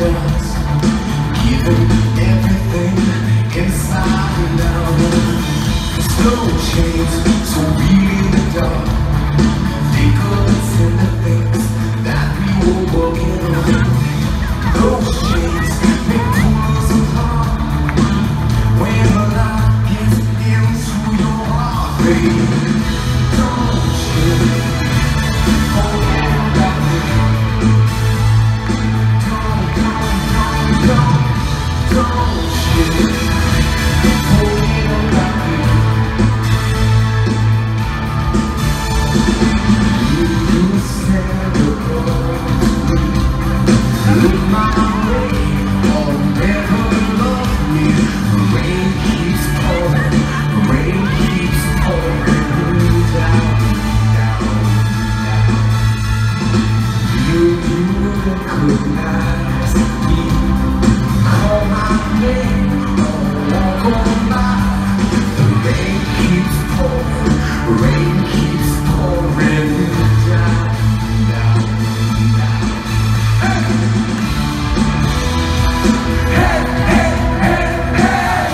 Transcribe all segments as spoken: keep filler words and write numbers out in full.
does, giving everything inside and out. There's no chains, so really in the dark. Think of the tender things that we were walking on. Those chains make pull us apart. When the light gets into your heart, baby, don't you forget about me. Don't, don't, don't, don't, don't you forget about me. You said the world look my way, or never love me. Rain keeps pouring, rain keeps pouring down, down, down. You recognize me, call my name, or walk on by. The rain keeps pouring, rain keeps pouring down, down, down. Hey! Hey, hey, hey, hey!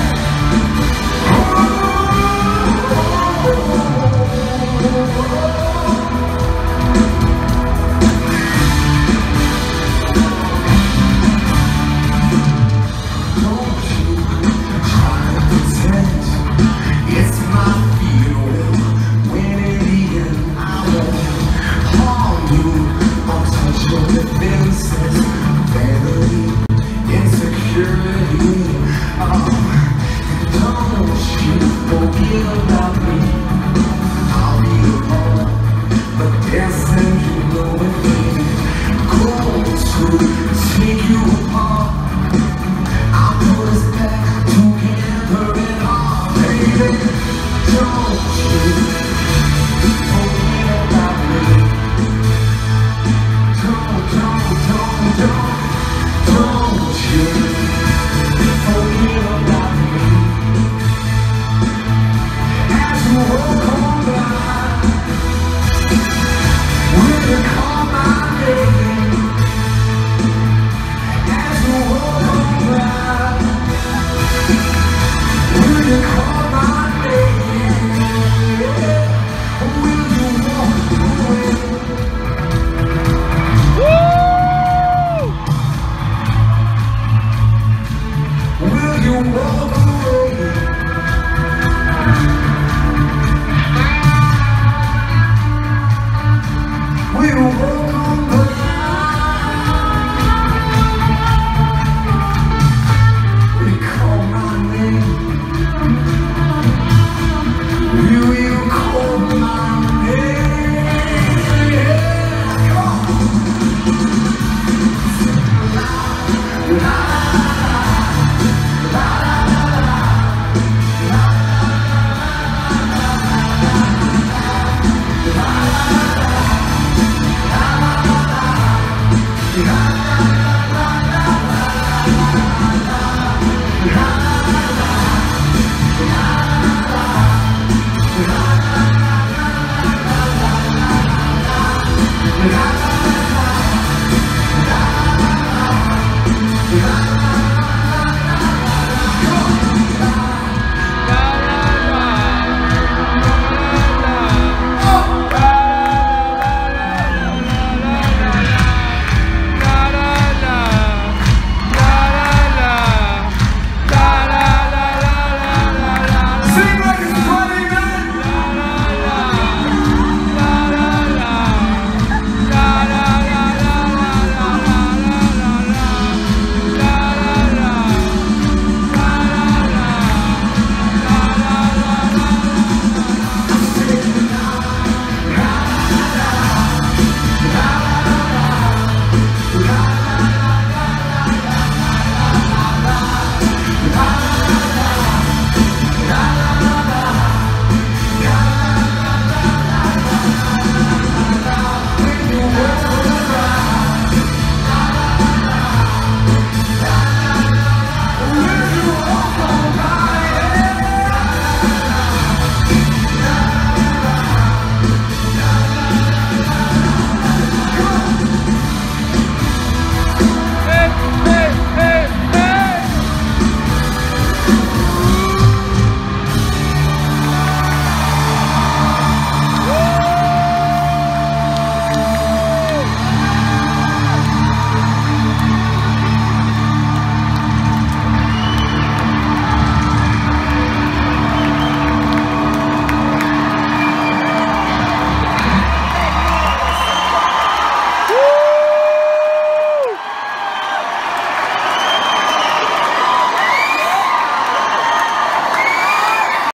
Don't you try to pretend it's my feeling, when in the end I won't harm you. I'll touch your defenses, vanity, insecurity. Oh, don't you forget about me. I'll be alone, but dancing, you know it, baby. Going to take you apart. I'll put us back together and all, baby. Don't you forget about me. Don't, don't, don't, don't, don't you forget about me. As you walk on by, will you call my name? As you walk on by, will you call my name? Will you walk away? Will you walk away? Will you walk on by? Will you call my name? Will you call my name? Come on. La, la, la, la, la, la, la, la, la.